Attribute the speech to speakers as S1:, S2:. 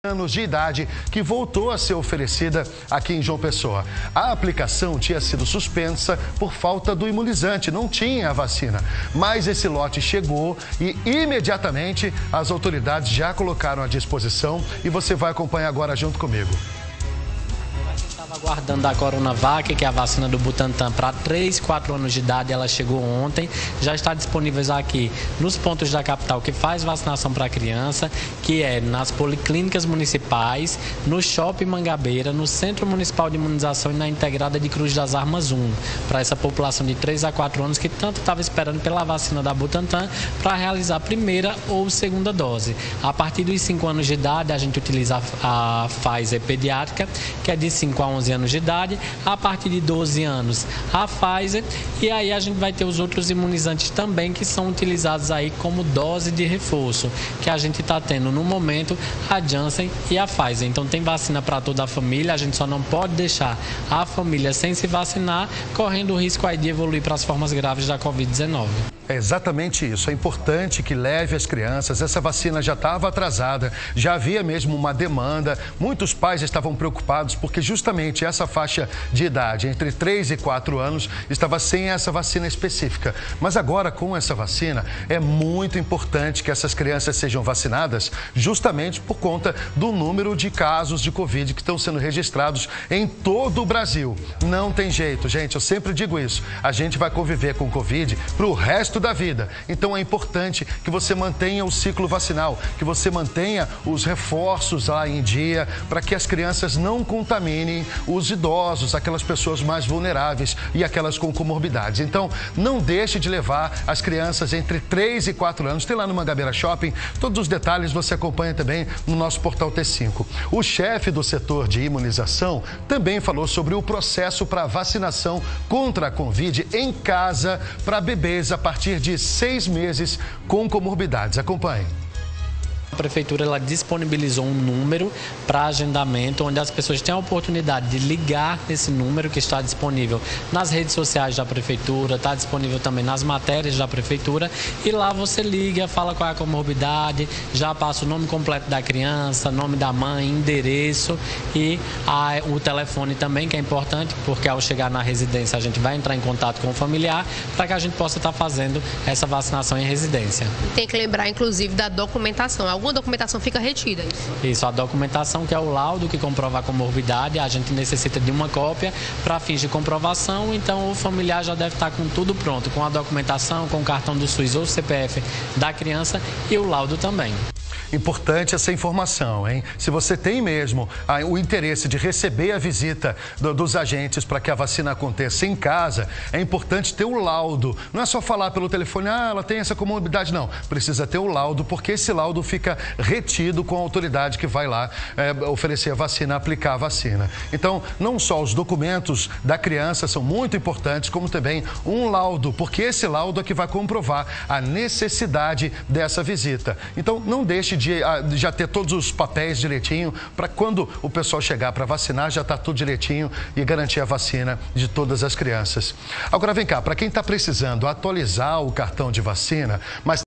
S1: anos de idade que voltou a ser oferecida aqui em João Pessoa. A aplicação tinha sido suspensa por falta do imunizante, não tinha a vacina. Mas esse lote chegou e imediatamente as autoridades já colocaram à disposição e você vai acompanhar agora junto comigo.
S2: Aguardando a Coronavac, que é a vacina do Butantan para 3 e 4 anos de idade, ela chegou ontem, já está disponível aqui nos pontos da capital que faz vacinação para criança, que é nas policlínicas municipais, no Shopping Mangabeira, no Centro Municipal de Imunização e na Integrada de Cruz das Armas 1, para essa população de 3 a 4 anos que tanto estava esperando pela vacina da Butantan para realizar a primeira ou segunda dose. A partir dos 5 anos de idade, a gente utiliza a Pfizer pediátrica, que é de 5 a 11 anos de idade, a partir de 12 anos a Pfizer, e aí a gente vai ter os outros imunizantes também que são utilizados aí como dose de reforço, que a gente está tendo no momento a Janssen e a Pfizer. Então tem vacina para toda a família, a gente só não pode deixar a família sem se vacinar, correndo o risco aí de evoluir para as formas graves da Covid-19.
S1: É exatamente isso, é importante que leve as crianças, essa vacina já estava atrasada, já havia mesmo uma demanda, muitos pais estavam preocupados porque justamente essa faixa de idade, entre 3 e 4 anos, estava sem essa vacina específica. Mas agora com essa vacina é muito importante que essas crianças sejam vacinadas justamente por conta do número de casos de Covid que estão sendo registrados em todo o Brasil. Não tem jeito, gente, eu sempre digo isso, a gente vai conviver com Covid para o resto da vida. Então é importante que você mantenha o ciclo vacinal, que você mantenha os reforços lá em dia, para que as crianças não contaminem os idosos, aquelas pessoas mais vulneráveis e aquelas com comorbidades. Então, não deixe de levar as crianças entre 3 e 4 anos. Tem lá no Mangabeira Shopping, todos os detalhes você acompanha também no nosso portal T5. O chefe do setor de imunização também falou sobre o processo para vacinação contra a Covid em casa para bebês a partir de 6 meses com comorbidades. Acompanhe.
S2: A Prefeitura ela disponibilizou um número para agendamento, onde as pessoas têm a oportunidade de ligar nesse número que está disponível nas redes sociais da Prefeitura, está disponível também nas matérias da Prefeitura, e lá você liga, fala qual é a comorbidade, já passa o nome completo da criança, nome da mãe, endereço e o telefone também, que é importante, porque ao chegar na residência a gente vai entrar em contato com o familiar para que a gente possa estar fazendo essa vacinação em residência.
S3: Tem que lembrar, inclusive, da documentação. Alguma documentação fica retida?
S2: Isso, a documentação, que é o laudo que comprova a comorbidade, a gente necessita de uma cópia para fins de comprovação, então o familiar já deve estar com tudo pronto, com a documentação, com o cartão do SUS ou CPF da criança e o laudo também.
S1: Importante essa informação, hein? Se você tem mesmo o interesse de receber a visita dos agentes para que a vacina aconteça em casa, é importante ter o laudo. Não é só falar pelo telefone, ela tem essa comorbidade, não. Precisa ter o laudo, porque esse laudo fica retido com a autoridade que vai lá oferecer a vacina, aplicar a vacina. Então, não só os documentos da criança são muito importantes, como também um laudo, porque esse laudo é que vai comprovar a necessidade dessa visita. Então, não deixe de já ter todos os papéis direitinho, para quando o pessoal chegar para vacinar, já está tudo direitinho e garantir a vacina de todas as crianças. Agora vem cá, para quem está precisando atualizar o cartão de vacina, mas